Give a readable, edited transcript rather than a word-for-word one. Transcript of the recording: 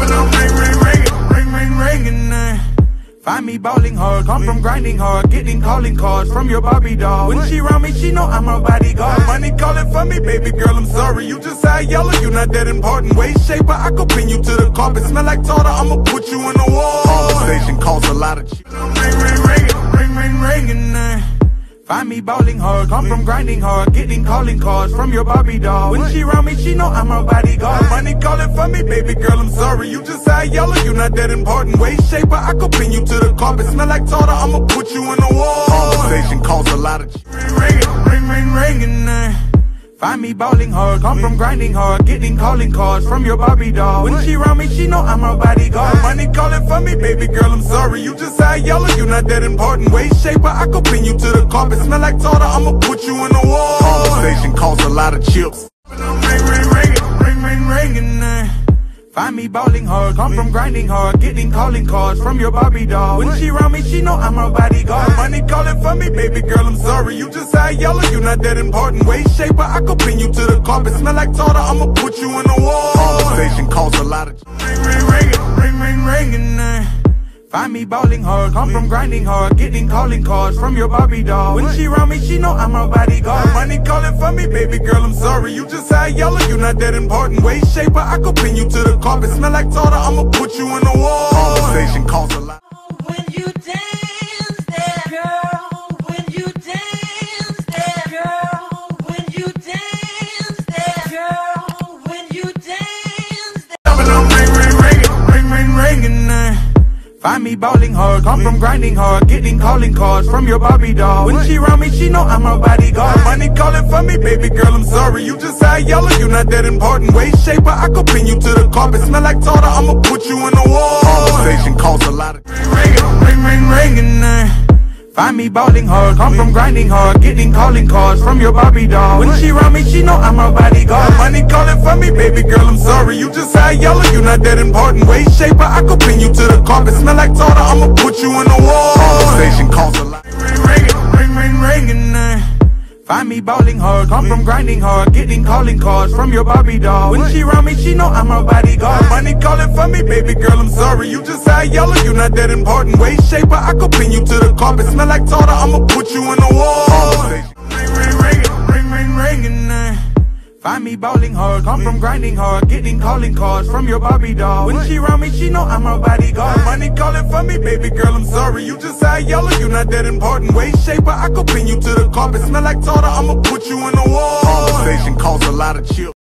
Find me ballin' hard, come from grinding hard, getting calling cards from your Barbie doll. When she round me, she know I'm her bodyguard. Money calling for me, baby girl, I'm sorry. You just high yellow, you not that important. Waist shaper, I could pin you to the carpet. Smell like tartar, I'ma put you in the wall. Conversation costs a lot of cheap. Ringing. Find me ballin' hard, come from grinding hard, getting calling cards from your Barbie doll. When she round me, she know I'm her bodyguard. Money calling for me, baby girl, I'm sorry. You just high yellow, you not that important. Waist shaper, I could pin you to the carpet. Smell like tartar, I'ma put you in the wall. Conversation costs a lot of cheap. Ringing. Find me ballin' hard, come from grinding hard, getting calling cards from your Barbie doll. When she round me, she know I'm her bodyguard. Money calling for me, baby girl, I'm sorry. You just high yellow, you not that important. Waist shaper, I could pin you to the carpet. Smell like tartar, I'ma put you in the wall. Conversation costs a lot of chips. Ringing. Find me ballin' hard, come from grinding hard, getting calling cards from your Barbie doll. When she round me, she know I'm her bodyguard. Money calling for me, baby girl, I'm sorry. You just high yellow, you not that important. Waist shaper, I could pin you to the carpet. Smell like tartar, I'ma put you in the wall. Conversation costs a lot of ringing. Find me ballin' hard, come from grinding hard, getting calling cards from your Barbie doll. When she round me, she know I'm her bodyguard. Money calling for me, baby girl, I'm sorry. You just high yellow, you not that important. Waist shaper, I could pin you to the carpet. Smell like tartar, I'ma put you in the wall. Conversation costs a lot. When you dance there, girl, when you dance there, girl, when you dance there, girl, when you dance there. Ringing. Find me ballin' hard, come from grinding hard, getting calling cards from your Barbie doll. When she round me, she know I'm her bodyguard. Money calling for me, baby girl, I'm sorry. You just high yellow, you not that important. Waist shaper, I could pin you to the carpet. Smell like tartar, I'ma put you in the wall. Conversation costs a lot of ringing. Find me ballin' hard, come from grinding hard, getting calling cards from your Barbie doll. When she round me, she know I'm her bodyguard. Money calling for me, baby girl, I'm sorry. You just high yellow, you not that important. Waist shaper, I could pin you to the carpet. Smell like tartar, I'ma put you in the wall. Conversation costs a lot. Ringing. Find me ballin' hard, come from grinding hard, getting calling cards from your Barbie doll. When she round me, she know I'm her bodyguard. Money calling for me, baby girl, I'm sorry. You just high yellow, you not that important. Waist shaper, I could pin you to the carpet. Smell like tartar, I'ma put you in the wall. Ringing. Find me ballin' hard, come from grinding hard, getting calling cards from your Barbie doll. When she round me, she know I'm her bodyguard. Money calling for me, baby girl, I'm sorry. You just high yellow, you not that important. Waist shaper, I could pin you to the carpet. Smell like tartar, I'ma put you in the wall. Conversation costs a lot of chips.